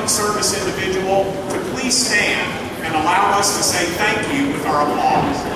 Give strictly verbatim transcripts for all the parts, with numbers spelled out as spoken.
public service individual to please stand and allow us to say thank you with our applause.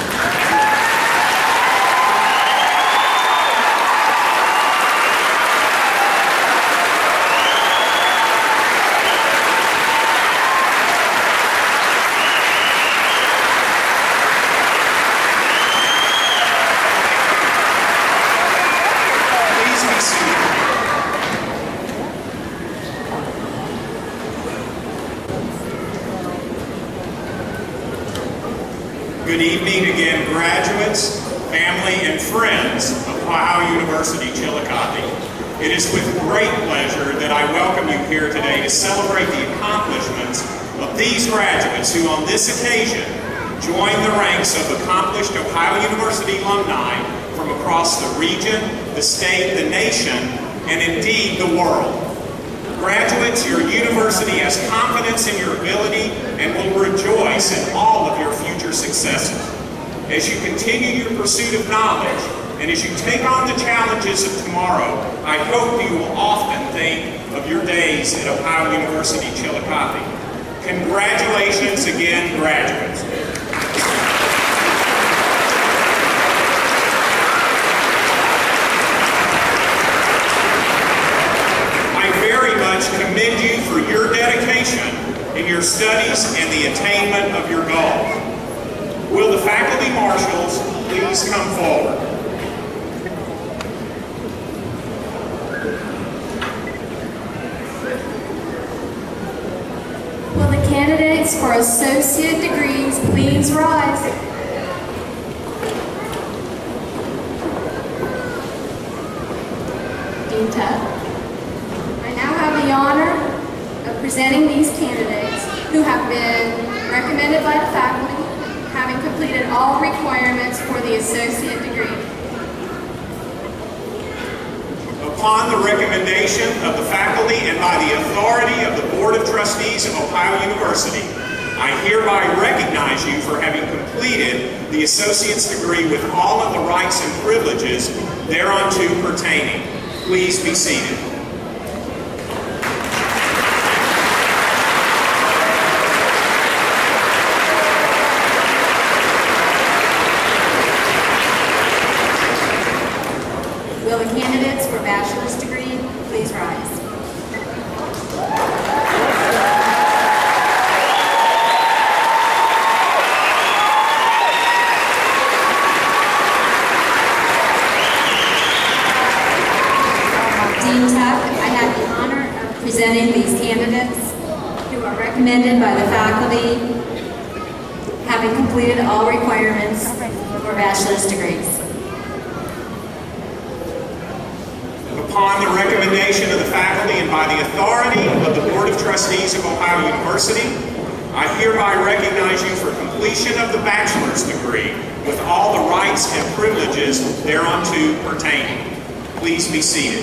Good evening again, graduates, family, and friends of Ohio University, Chillicothe. It is with great pleasure that I welcome you here today to celebrate the accomplishments of these graduates who on this occasion join the ranks of accomplished Ohio University alumni from across the region, the state, the nation, and indeed the world. Graduates, your university has confidence in your ability and will rejoice in all of your future successes. As you continue your pursuit of knowledge and as you take on the challenges of tomorrow, I hope you will often think of your days at Ohio University, Chillicothe. Congratulations again, graduates. Commend you for your dedication in your studies and the attainment of your goals. Will the faculty marshals please come forward? Will the candidates for associate degrees please rise? Dean Tubb. The honor of presenting these candidates who have been recommended by the faculty, having completed all requirements for the associate degree. Upon the recommendation of the faculty and by the authority of the Board of Trustees of Ohio University, I hereby recognize you for having completed the associate's degree with all of the rights and privileges thereunto pertaining. Please be seated. Will the candidates for bachelor's degree please rise? Dean Tuck, I have the honor of presenting these candidates who are recommended by the faculty, having completed all requirements for bachelor's degrees. Upon the recommendation of the faculty and by the authority of the Board of Trustees of Ohio University, I hereby recognize you for completion of the bachelor's degree with all the rights and privileges thereunto pertaining. Please be seated.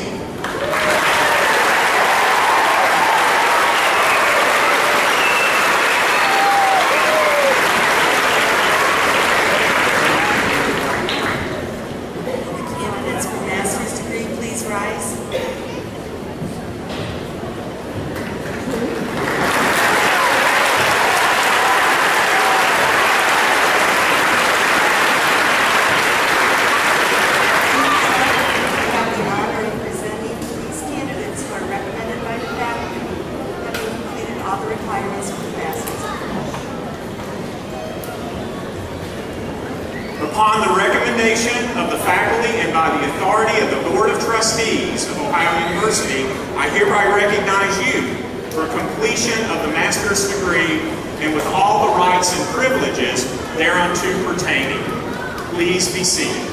Upon the recommendation of the faculty and by the authority of the Board of Trustees of Ohio University, I hereby recognize you for completion of the master's degree and with all the rights and privileges thereunto pertaining. Please be seated.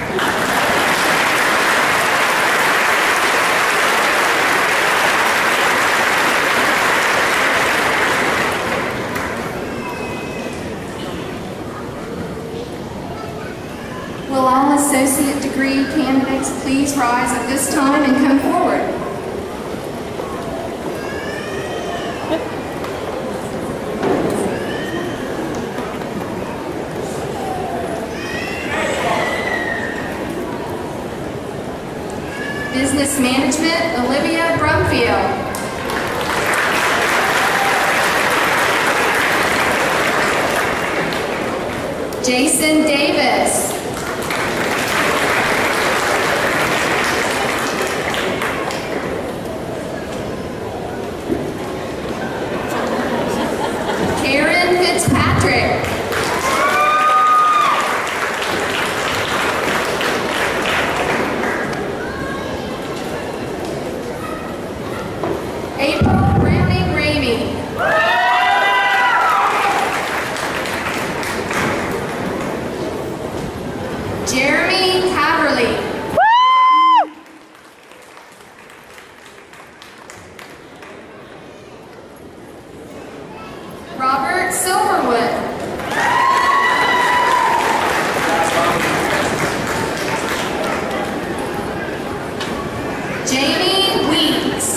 Will all associate degree candidates please rise at this time and come forward? Business Management, Olivia Brumfield. Jason Davis. Karen Fitzpatrick. April Browning Ramey. Jeremy Caverley. Robert Silverwood. Jamie Weeks.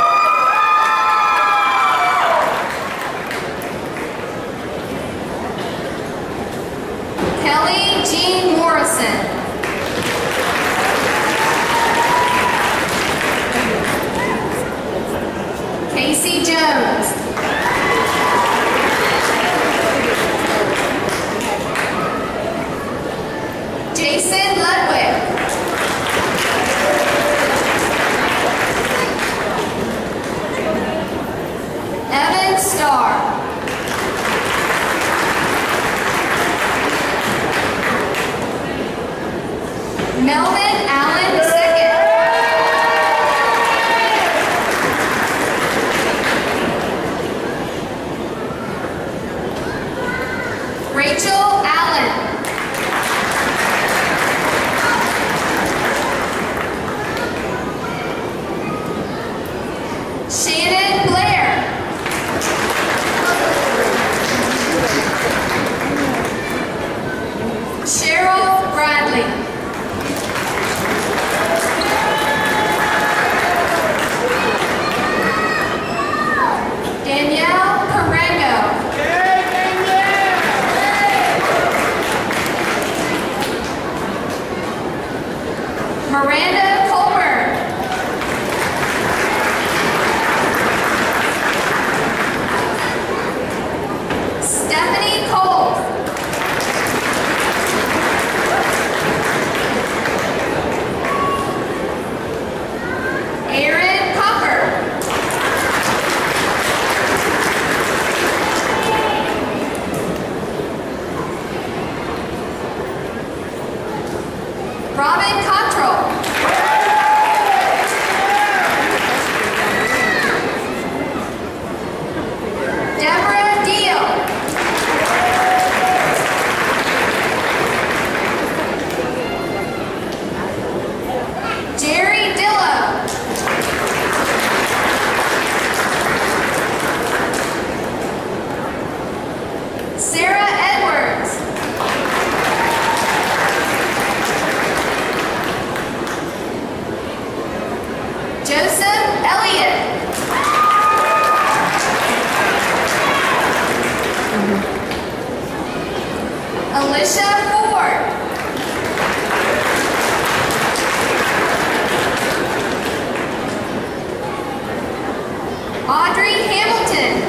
Kelly Jean Morrison. Casey Jones. Jason Ludwig. Evan Starr. Melvin Allen second. Rachel Allen. Shannon Blair. Cheryl Bradley. Danielle Carengo. Miranda Colbert. Stephanie Cole. Aaron Copper. Robin Cottrell. Deborah Deal. Jerry Dillo. Sarah Edwards. Joseph Elliott. Alicia Ford. Audrey Hamilton.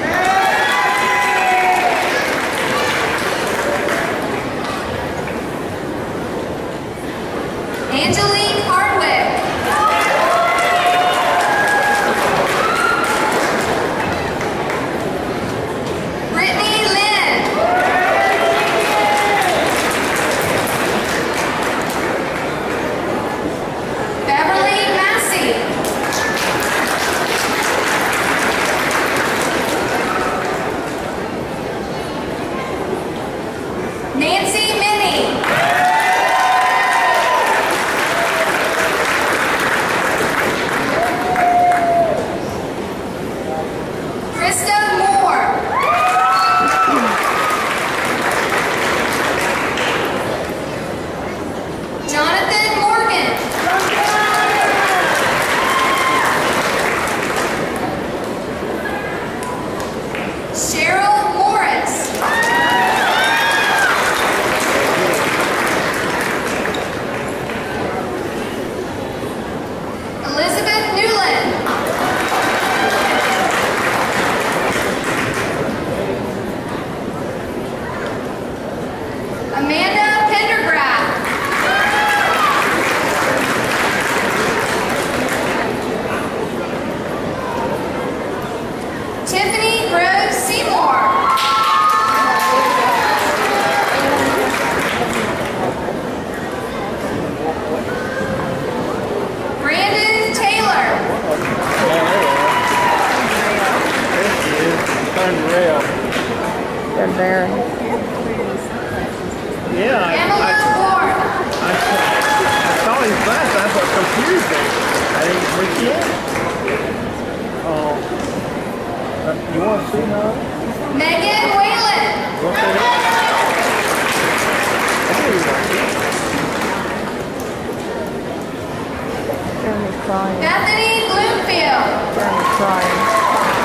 Angelique Hardwick. Brittany Lynn. Beverly Massey. Nancy Minnie. Krista Moore. Jonathan Morgan. Cheryl Morris. Amanda Pendergraft. Tiffany Groves Seymour. Brandon Taylor. Unreal. They're very. Yeah, I, Emma I, Ward. I, I saw his class. That's what confused me. I didn't forget. Oh, uh, you want to see her? Megan Whalen. What's that? Jeremy's crying. Bethany Bloomfield. Jeremy's crying.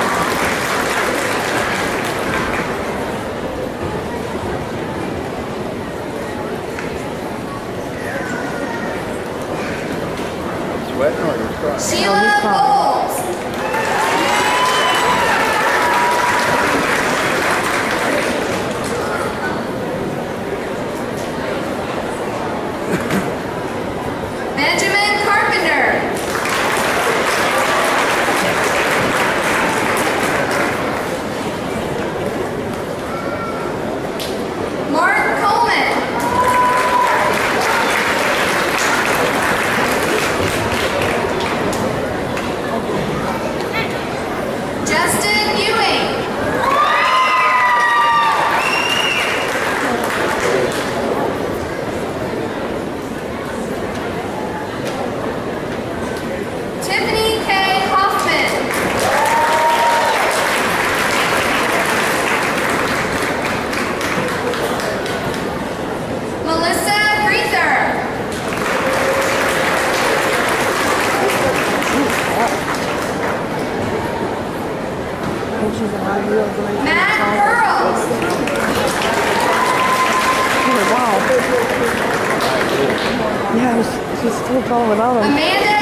Sweating or you're crying? Sheila Bowles. Benjamin Carpenter. Mark Coleman. Justin Ewing. Tiffany K. Hoffman. Melissa Greether. And she's a high heel. Matt Pearls. Oh, wow. Yeah, she's, she's still going without him. Amanda